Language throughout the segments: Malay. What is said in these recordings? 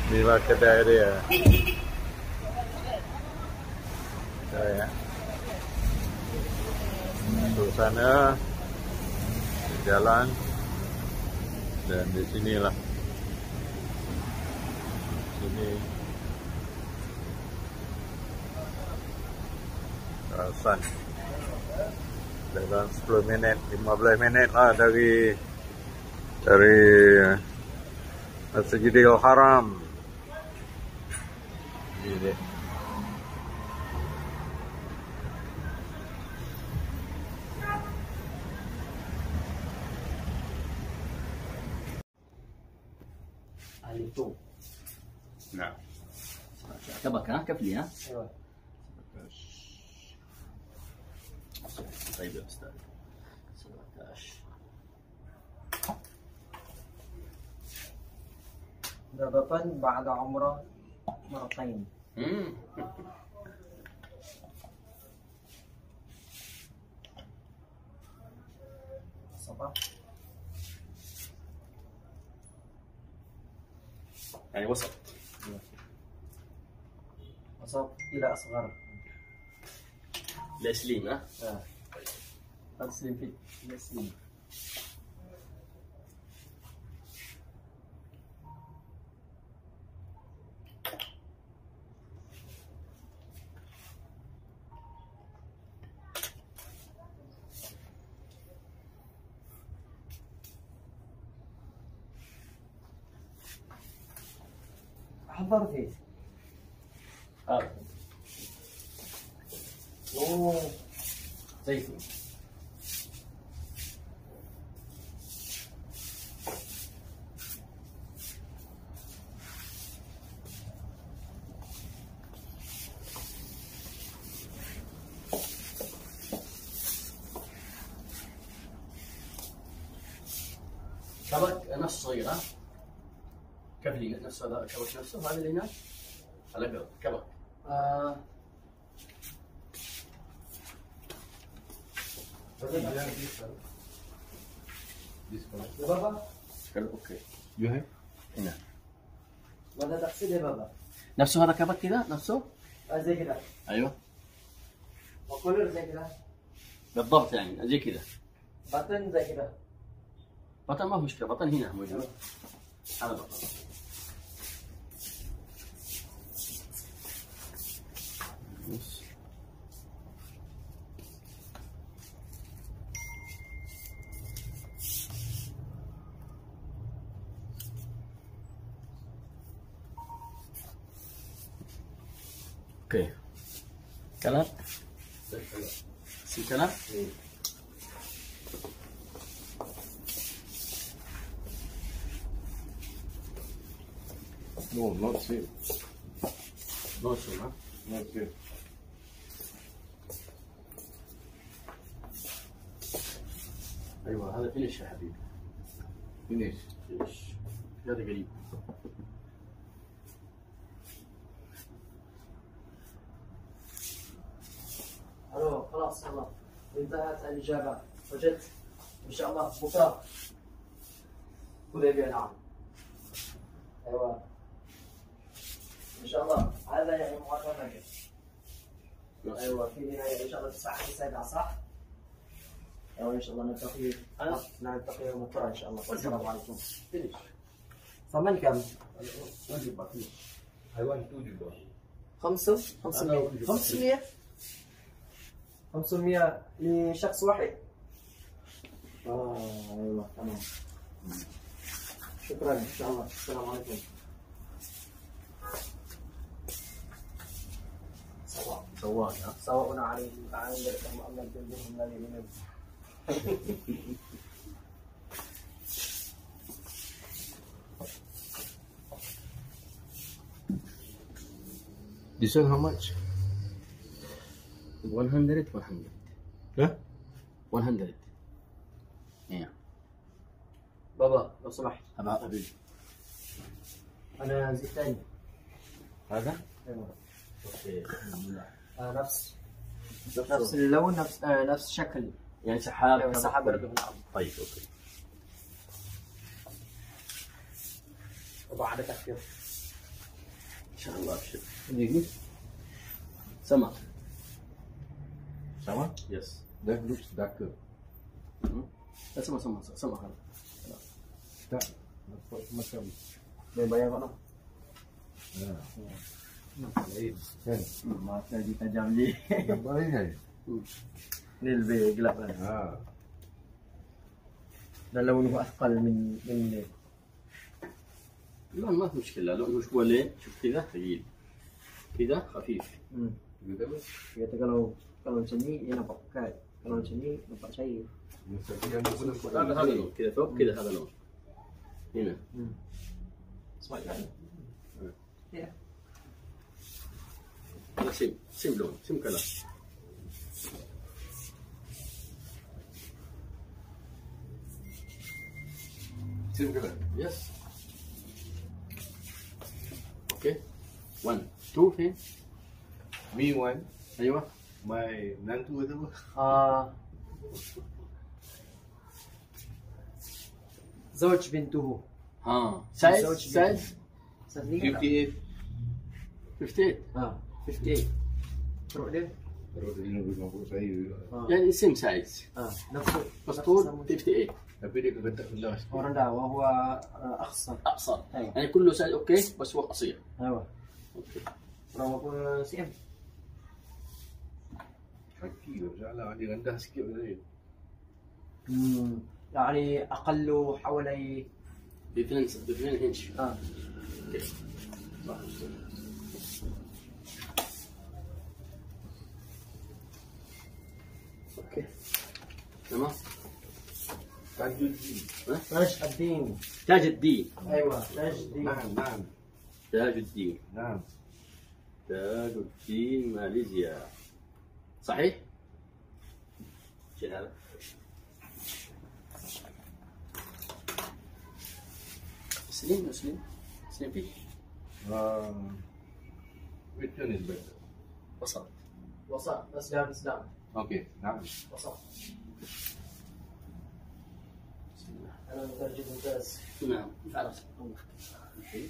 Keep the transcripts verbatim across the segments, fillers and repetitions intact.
Inilah kedai dia. Kedai ya. Suasana di jalan dan di sinilah. Sini kawasan. Dalam sepuluh minit, lima belas minit lah dari dari Masjidil Haram. Ini. عليتو نعم. كبك ها كفلي ها؟ ايوه. طيب يا استاذ. سبعة عشر. ضربة بعد عمرة مرتين. صباح. يعني وسط. وسط إلى أصغر. لاسليم ها؟ اه. أسلم فيك. أسلم. حضر فيه. اه. اوه زيتون. كبك نفس صغير ها؟ كيف اللي نفس هذا الكبك نفسه هذا اللي هناك؟ هلا كبك. آه. يا بابا اوكي. يوهي. هنا. ماذا تقصد يا بابا؟ نفسه هذا كبك كذا نفسه؟ آه زي كذا. ايوه. وكولر زي كذا. بالضبط يعني زي كذا. بطن زي كذا. بطن ما في مشكله، بطن هنا موجود. هذا بطن. نص. اوكي. كلام؟ سي كلام؟ No, not same. نو شو ها؟ Not same. ايوه هذا فينيش يا حبيبي. Finish. فينيش. هذا قريب. الو خلاص يلا انتهت الاجابه. وجدت ان شاء الله بكره. حديبيه نعم. ايوه ان شاء الله هذا يعني مقدمه. ايوه في نهايه ان شاء الله الساعه تسعة صح؟ ايوه ان شاء الله نلتقي. نلتقي يوم بكره ان شاء الله. السلام عليكم. فينيش. ثمن كم؟ حيوان تو juga. خمسة خمسمية خمسمية خمسمية لشخص واحد. آه أيوة تمام. شكرا إن شاء الله. السلام عليكم. سواء سواء ها؟ سواء عليهم أأنذرتهم أم لم تنذرهم لا يؤمنون. This one how much? one hundred, one hundred. Yeah? one hundred. Yeah. بابا لو سمحت أبا حبيبي. أنا زيد ثاني. هذا؟ أيوة. اوكي الحمد لله. آه نفس نفس اللون نفس آه نفس الشكل. يعني سحاب. أيوة سحاب. طيب اوكي. وبعد تخفيض. شاء الله ابشر. دقيقة. سما. Sama? Yes. That looks darker. Hmm. Sama sama sama kan. Tak. Nampak macam. Dia bayar kau nak. Ha. Nampak lain. Kan? Mata dia tajam je. Nampak lain kan? Ni lebih gelap kan. Ha. Dan لونه أثقل من من الليل. اللون ما في مشكلة، لون مش هو لين، شوف كذا ثقيل. كذا خفيف. Hmm. Kita apa? Dia kata kalau kalau macam ni dia nampak pekat. Kalau macam ni nampak cair. Tapi yang pun nampak. هذا هذا لون، كذا فوق كذا هذا لون. هنا. Hmm. Smart kan? Ya. هذا سيم، سيم لون، سيم كلر. Same color. Yes. Okay. One, two, فين؟ Me one. أيوة. My nantu kata apa? آه. زوج بنته. ها. سايز زوج سايز fifty-eight. fifty-eight. ها fifty eight. Teruk dia. Terus dia lima puluh saya juga. ها. يعني سيم سايز. ها نفسه. بس طول fifty-eight. Tapi dia kegetak sebelah sikit. هو رندع وهو أقصر. أقصر. أيوة. يعني كله سايز أوكي بس هو قصير. أيوة. أوكي. Berapa pun cm? Kaki tak salah, dia rendah sikit pada saya. Hmm. يعني أقل حوالي باثنين باثنين إنش. آه. اوكي. صح. اوكي. تمام. تاج الدين. ها؟ تاج الدين. تاج الدين. أيوة تاج الدين. نعم نعم تاج الدين. نعم. تاج الدين ماليزيا. صحيح؟ شيل هذا. سليم مسلم سليم فيه. Um, which one is better? وسط. وسط بس جاب إسلام. Okay, نعم. وسط. بسم الله. أنا مترجم ممتاز. نعم فعلا. اوكي.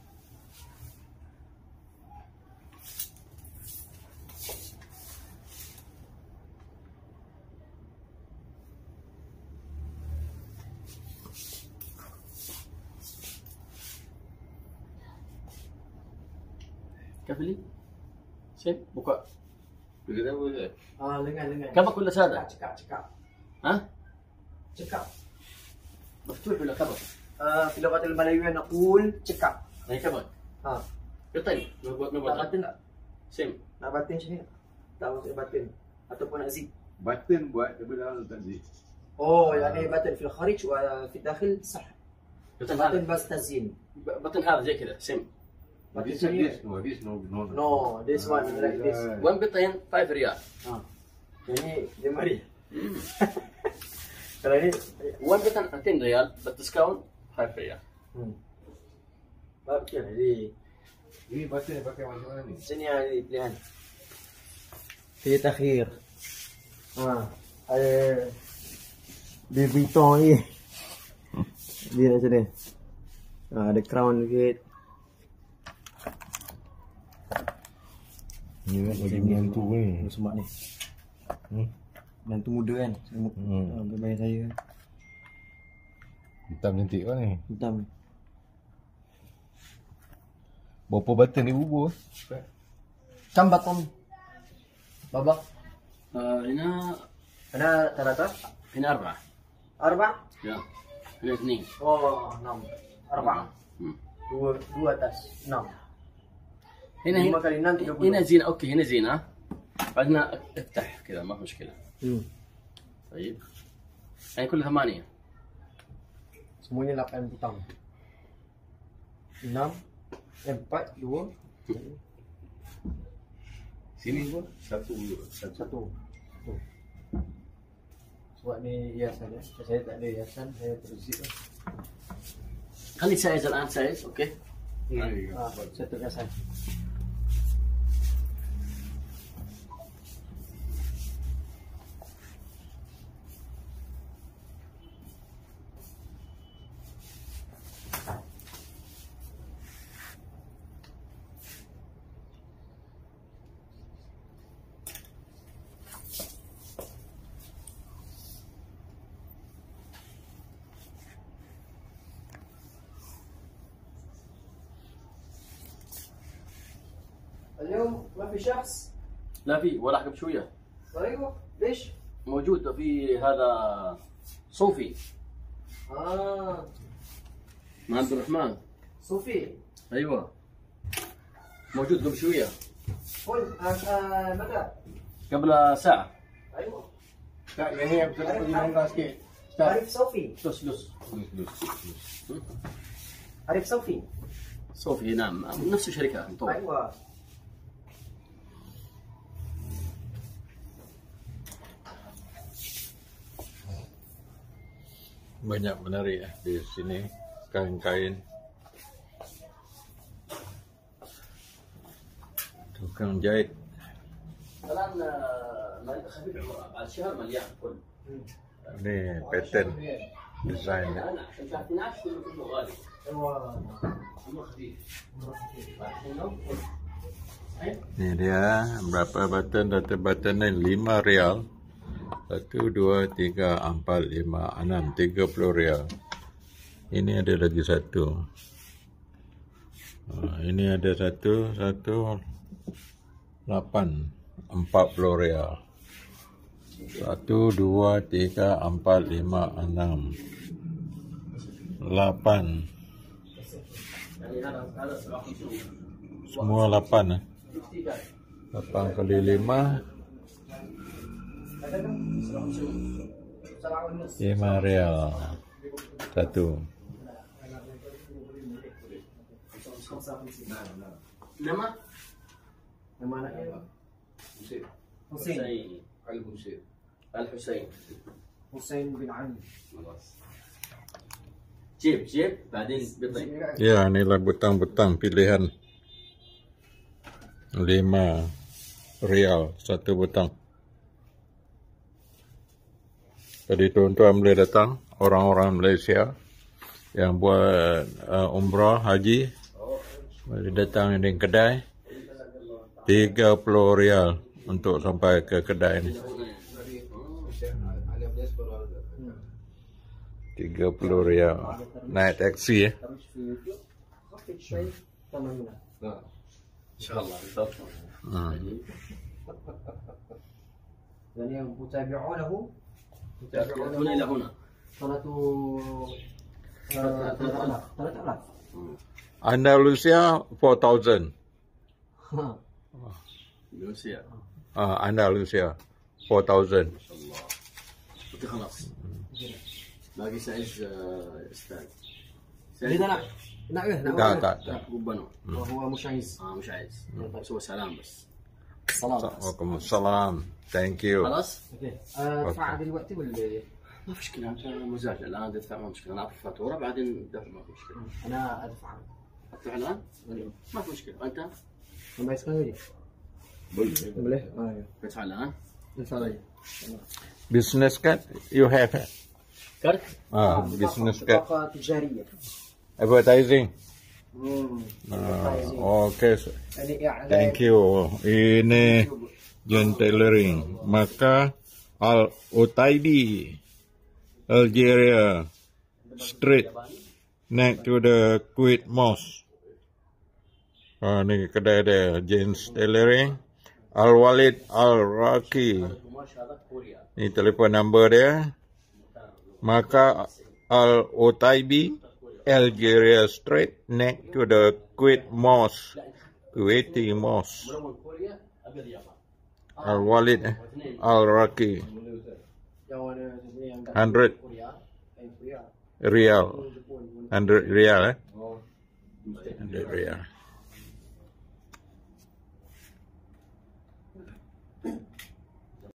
كفلي سين بكاء Kita apa? آه lengan lengan. كفك ولا سادة؟ cekak cekak ها؟ cekak. مفتوح ولا كفك؟ آه في لغة الملايين نقول cekak. يعني كفك ها. قطن نبغى Tak نبغى batin tak? سيم. Nak batin macam ni tak? Tak maksud batin. Ataupun nak zip. Button buat, tapi dalam tak zip. Oh يعني batin في الخارج وفي الداخل صح. قطن batin هذا بس تزيين. بطن هذا زي كذا سيم. batin This, macam ni. this, no, this, no, no. No, this one is like this. Ah, وين بطين خمسة ريال. Ha. Ini lima ribu. Kalau ini وين بطن عشرين ريال بالديسكاونت خمسة ريال. hmm. Baik ya, jadi Ini button yang pakai macam mana ni? sini ada pilihan. في تخيير. Ha. Ada di Vuitton ni. Dia macam ni. Ha, ada crown sikit. Ni kan bagi menantu ni. Semak ni. Hmm. Menantu muda kan. Hmm. Ha, bayar saya kan. Hitam cantik kan ni. Hitam. Berapa button ni bubur? Kam baton. Baba. آه هنا Ada ثلاثة. هنا أربعة. أربعة. يا هنا اثنين. Oh, enam. Arba'ah. مم. Dua, dua atas. Enam. هنا lima هنا kali enam, tiga puluh. هنا زينة أوكي هنا زينة. بعدين افتح كذا ما في مشكلة. Hmm. طيب. يعني كل ثمانية. Semuanya lapan butang. Enam. Empat, dua. Sini pun satu dulu. Satu. Satu. Sebab ni hiasan ya. Saya tak ada hiasan, saya terzip lah. خلي سايز الآن سايز أوكي. Ah, satu hiasan. اليوم ما في شخص؟ لا في ولا حق بشويه. ايوه ليش؟ موجود في هذا صوفي. اه مع عبد الرحمن. صوفي. ايوه موجود قبل شويه. قل آه آه متى؟ قبل ساعه. ايوه هي عارف صوفي؟ لص لص عارف صوفي؟ صوفي نعم نفس الشركه طبعا. ايوه banyak menarik eh, di sini kain-kain tukang jahit. الان خفيف بعد شهر مليان كل. Ini pattern desain. انا عشان شهر اثني عشر كله كله غالي. ايوه عمره خفيف. Ini dia berapa button, data button ni lima rial. Satu, dua, tiga, empat, lima, enam, tiga puluh rial. Ini ada lagi satu. Ha, ini ada satu, satu, lapan, empat puluh rial. Satu, dua, tiga, empat, lima, enam, lapan. Semua lapan eh. Lapan kali lima. Lima rial satu. nama nama anaknya Husain. Husain. Al Husain. Al Husain. Husain bin Ali. جيب جيب بعدين بيطيب. Ya, inilah butang-butang pilihan. Lima rial satu butang. Jadi tuan-tuan boleh datang, orang-orang Malaysia yang buat uh, umrah, haji, boleh datang di kedai. tiga puluh rial untuk sampai ke kedai ini. tiga puluh rial. Naik taksi ya. ان شاء الله بالضبط. يعني متابعونه يأتون الى هنا. ثلاثة ثلاثة آلاف ثلاثة آلاف. Andalusia four thousand. روسيا. Uh, Andalusia four thousand. ما شاء الله. اوكي خلاص. باقي سعيد استاذ. إذا لا نعم لا لا لا. ربنا. وهو مش عايز. اه مش عايز. سوى سلام بس. Waalaikumsalam. السلام. Thank you. خلاص؟ اوكي ادفع دلوقتي ولا ما في مشكلة أنت مزاج الآن تدفع ما مشكلة أنا أعطيك فاتورة بعدين دفع ما في مشكلة. انا ادفع أدفع الآن؟ ما في مشكلة أنت؟ ما يسمعني لي boleh اه تدفع الآن؟ ادفع لي Business card you have. كارت؟ Ah, business card. بطاقة تجارية. Advertising. امم Ah, okay. يعني اعلان. Thank you. Ini Jen Tailoring. Maka Al Utaibi, Algeria, street next to the Kuwait Mosque. Ah, ni kedai dia, Jen's Tailoring. Al Walid Al Raki. Ni telefon number dia. Maka Al Utaibi, Algeria Street next to the Kuwait Mosque. Kuwaiti Mosque. Al Walid Al Raki. Hundred rial. Hundred rial eh. Hundred rial.